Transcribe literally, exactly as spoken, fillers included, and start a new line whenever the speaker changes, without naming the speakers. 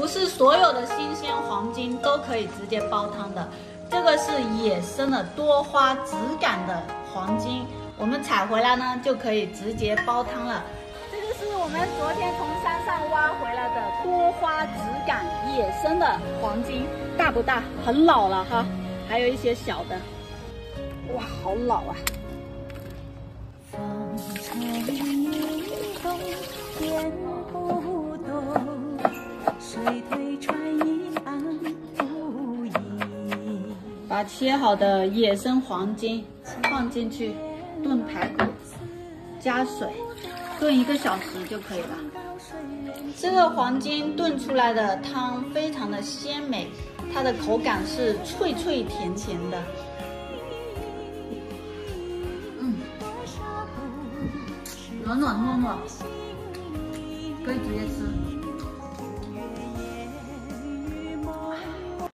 不是所有的新鲜黄金都可以直接煲汤的，这个是野生的多花质感的黄金，我们采回来呢就可以直接煲汤了。这个是我们昨天从山上挖回来的多花质感野生的黄金，大不大？很老了哈，还有一些小的，哇，好老啊！风吹雨动，天不动，水推船一岸无影。把切好的野生黄金放进去炖排骨，加水，炖一个小时就可以了。这个黄金炖出来的汤非常的鲜美，它的口感是脆脆甜甜的。嗯，软软糯糯，可以直接吃。